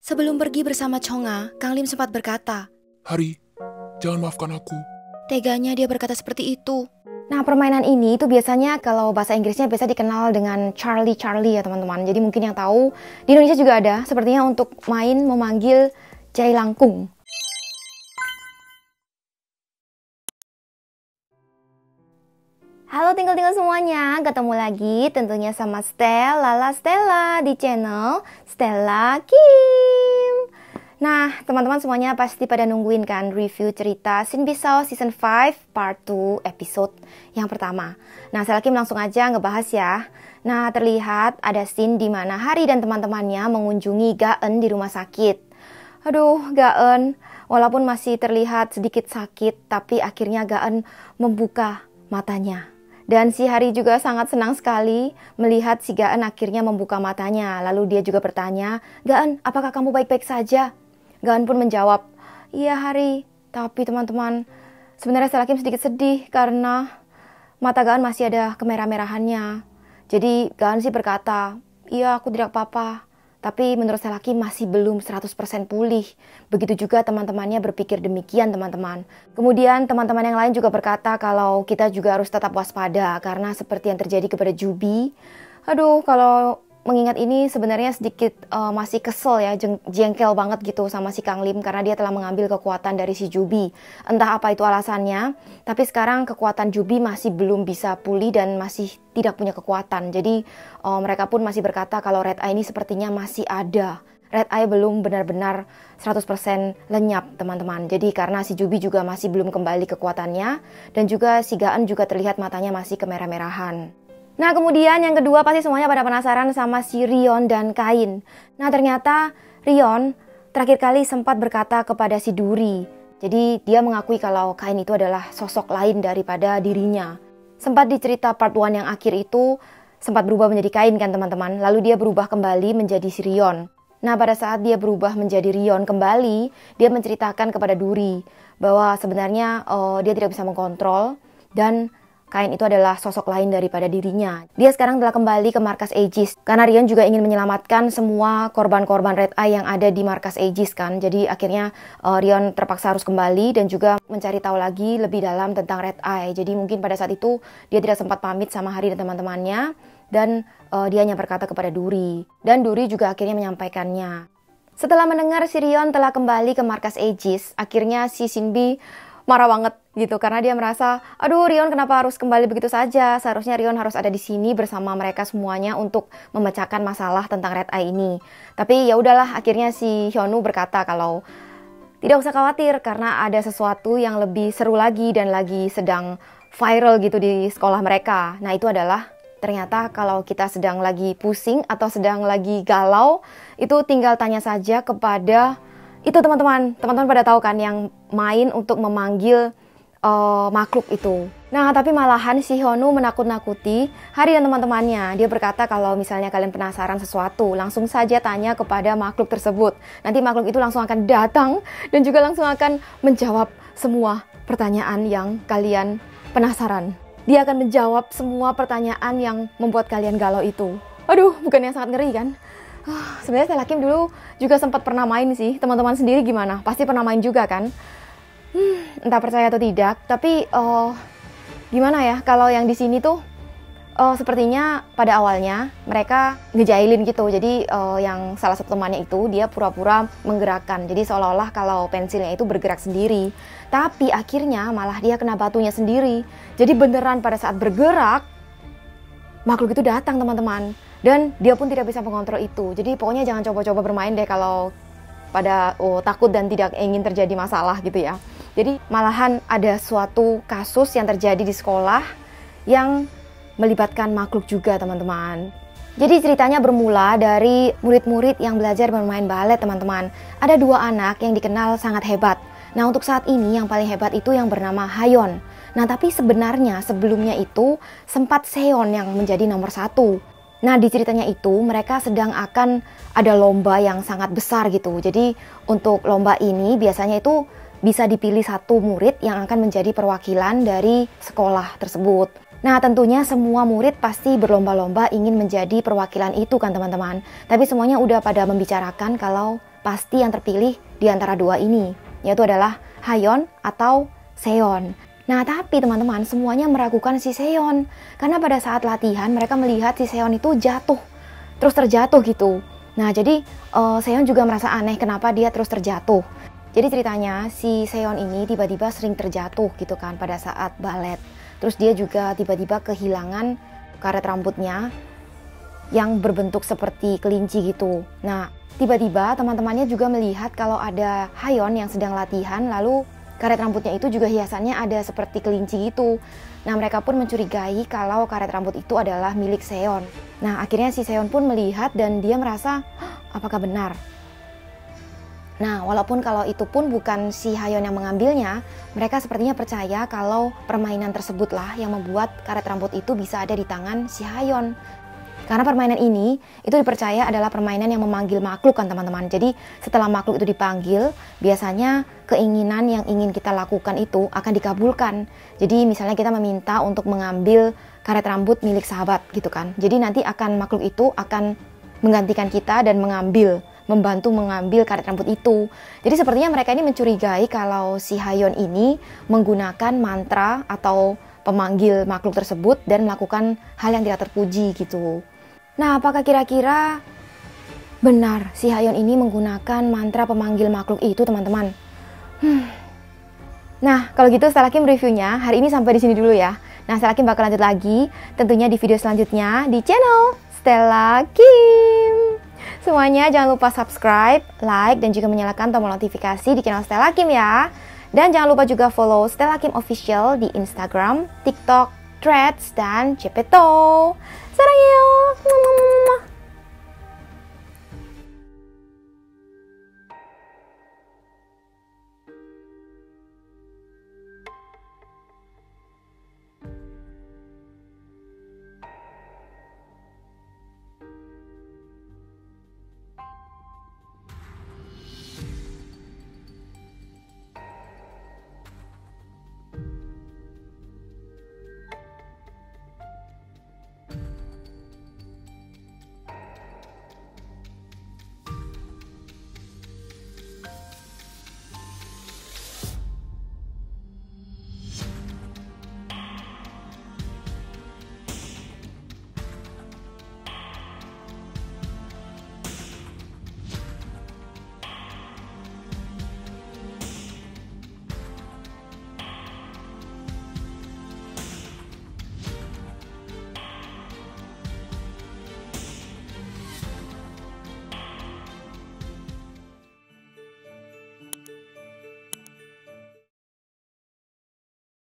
Sebelum pergi bersama Chonga, Kang Lim sempat berkata, Hari, jangan maafkan aku. teganya dia berkata seperti itu. Nah, permainan ini itu biasanya kalau bahasa Inggrisnya biasa dikenal dengan Charlie ya teman-teman. Jadi mungkin yang tahu di Indonesia juga ada, sepertinya untuk main memanggil Jai Langkung. Halo tinggal-tinggal semuanya, ketemu lagi tentunya sama Stella di channel Stella Kim. Nah, teman-teman semuanya pasti pada nungguin kan review cerita Shin Bisao Season 5 Part 2 episode yang pertama. Nah, Stella Kim langsung aja ngebahas ya. Nah, terlihat ada scene di mana Hari dan teman-temannya mengunjungi Ga-eun di rumah sakit. Aduh, Ga-eun, walaupun masih terlihat sedikit sakit, tapi akhirnya Ga-eun membuka matanya. Dan si Hari juga sangat senang sekali melihat si Ga-eun akhirnya membuka matanya. Lalu dia juga bertanya, Ga-eun, apakah kamu baik-baik saja? Ga-eun pun menjawab, iya Hari, tapi teman-teman, sebenarnya Stella Kim sedikit sedih karena mata Ga-eun masih ada kemerah-merahannya. Jadi Ga-eun sih berkata, iya aku tidak apa-apa. Tapi menurut Stella Kim masih belum 100% pulih. Begitu juga teman-temannya berpikir demikian teman-teman. Kemudian teman-teman yang lain juga berkata kalau kita juga harus tetap waspada. Karena seperti yang terjadi kepada Jubi. Aduh, kalau mengingat ini sebenarnya sedikit masih kesel ya. Jengkel banget gitu sama si Kang Lim. Karena dia telah mengambil kekuatan dari si Jubi. Entah apa itu alasannya. Tapi sekarang kekuatan Jubi masih belum bisa pulih dan masih tidak punya kekuatan. Jadi mereka pun masih berkata kalau Red Eye ini sepertinya masih ada. Red Eye belum benar-benar 100% lenyap teman-teman. Jadi karena si Jubi juga masih belum kembali kekuatannya. Dan juga si Ga-eun juga terlihat matanya masih kemerah-merahan. Nah kemudian yang kedua pasti semuanya pada penasaran sama si Rion dan Kain. Nah ternyata Rion terakhir kali sempat berkata kepada si Duri. Jadi dia mengakui kalau Kain itu adalah sosok lain daripada dirinya. Sempat di cerita part 1 yang akhir itu sempat berubah menjadi Kain kan teman-teman. Lalu dia berubah kembali menjadi si Rion. Nah pada saat dia berubah menjadi Rion kembali, dia menceritakan kepada Duri bahwa sebenarnya dia tidak bisa mengkontrol dan Kain itu adalah sosok lain daripada dirinya. Dia sekarang telah kembali ke markas Aegis. Karena Rion juga ingin menyelamatkan semua korban-korban Red Eye yang ada di markas Aegis kan. Jadi akhirnya Rion terpaksa harus kembali dan juga mencari tahu lagi lebih dalam tentang Red Eye. Jadi mungkin pada saat itu dia tidak sempat pamit sama Hari dan teman-temannya. Dan dia hanya berkata kepada Duri. Dan Duri juga akhirnya menyampaikannya. Setelah mendengar si Rion telah kembali ke markas Aegis, akhirnya si Shinbi marah banget gitu karena dia merasa, aduh Rion kenapa harus kembali begitu saja? Seharusnya Rion harus ada di sini bersama mereka semuanya untuk memecahkan masalah tentang Red Eye ini. Tapi ya udahlah, akhirnya si Hyunwoo berkata kalau tidak usah khawatir karena ada sesuatu yang lebih seru lagi dan lagi sedang viral gitu di sekolah mereka. Nah itu adalah ternyata kalau kita sedang lagi pusing atau sedang lagi galau, itu tinggal tanya saja kepada itu teman-teman pada tahu kan yang main untuk memanggil makhluk itu. Nah tapi malahan si Hyunwoo menakut-nakuti Hari dan teman-temannya. Dia berkata kalau misalnya kalian penasaran sesuatu, langsung saja tanya kepada makhluk tersebut. Nanti makhluk itu langsung akan datang dan juga langsung akan menjawab semua pertanyaan yang kalian penasaran. Dia akan menjawab semua pertanyaan yang membuat kalian galau itu. Aduh, bukan yang sangat ngeri kan? Sebenarnya Stella Kim dulu juga sempat pernah main sih. Teman-teman sendiri gimana? Pasti pernah main juga kan? Entah percaya atau tidak. Tapi gimana ya? Kalau yang di sini tuh sepertinya pada awalnya mereka ngejailin gitu. Jadi yang salah satu temannya itu dia pura-pura menggerakkan. Jadi seolah-olah kalau pensilnya itu bergerak sendiri. Tapi akhirnya malah dia kena batunya sendiri. Jadi beneran pada saat bergerak makhluk itu datang teman-teman. Dan dia pun tidak bisa mengontrol itu. Jadi pokoknya jangan coba-coba bermain deh kalau pada takut dan tidak ingin terjadi masalah gitu ya. Jadi malahan ada suatu kasus yang terjadi di sekolah yang melibatkan makhluk juga teman-teman. Jadi ceritanya bermula dari murid-murid yang belajar bermain balet teman-teman. Ada 2 anak yang dikenal sangat hebat. Nah untuk saat ini yang paling hebat itu yang bernama Hayon. Nah tapi sebenarnya sebelumnya itu sempat Seon yang menjadi nomor 1. Nah di ceritanya itu mereka sedang akan ada lomba yang sangat besar gitu. Jadi untuk lomba ini biasanya itu bisa dipilih 1 murid yang akan menjadi perwakilan dari sekolah tersebut. Nah tentunya semua murid pasti berlomba-lomba ingin menjadi perwakilan itu kan teman-teman. Tapi semuanya udah pada membicarakan kalau pasti yang terpilih di antara dua ini, yaitu adalah Hayeon atau Seon. Nah, tapi teman-teman semuanya meragukan si Seon, karena pada saat latihan mereka melihat si Seon itu jatuh, terus terjatuh gitu. Nah, jadi Seon juga merasa aneh kenapa dia terus terjatuh. Jadi ceritanya si Seon ini tiba-tiba sering terjatuh gitu kan pada saat balet. Terus dia juga tiba-tiba kehilangan karet rambutnya yang berbentuk seperti kelinci gitu. Nah, tiba-tiba teman-temannya juga melihat kalau ada Hayeon yang sedang latihan, lalu karet rambutnya itu juga hiasannya ada seperti kelinci gitu. Nah, mereka pun mencurigai kalau karet rambut itu adalah milik Seon. Nah, akhirnya si Seon pun melihat dan dia merasa, apakah benar? Nah, walaupun kalau itu pun bukan si Hayeon yang mengambilnya, mereka sepertinya percaya kalau permainan tersebutlah yang membuat karet rambut itu bisa ada di tangan si Hayeon. Karena permainan ini itu dipercaya adalah permainan yang memanggil makhluk kan teman-teman. Jadi setelah makhluk itu dipanggil, biasanya keinginan yang ingin kita lakukan itu akan dikabulkan. Jadi misalnya kita meminta untuk mengambil karet rambut milik sahabat gitu kan. Jadi nanti makhluk itu akan menggantikan kita dan membantu mengambil karet rambut itu. Jadi sepertinya mereka ini mencurigai kalau si Hayeon ini menggunakan mantra atau pemanggil makhluk tersebut dan melakukan hal yang tidak terpuji gitu. Nah, apakah kira-kira benar si Hayeon ini menggunakan mantra pemanggil makhluk itu, teman-teman? Nah, kalau gitu Stella Kim reviewnya hari ini sampai di sini dulu ya. Nah, Stella Kim bakal lanjut lagi tentunya di video selanjutnya di channel Stella Kim. Semuanya jangan lupa subscribe, like, dan juga menyalakan tombol notifikasi di channel Stella Kim ya. Dan jangan lupa juga follow Stella Kim Official di Instagram, TikTok, Threads, dan Cepeto. Sarangheyo!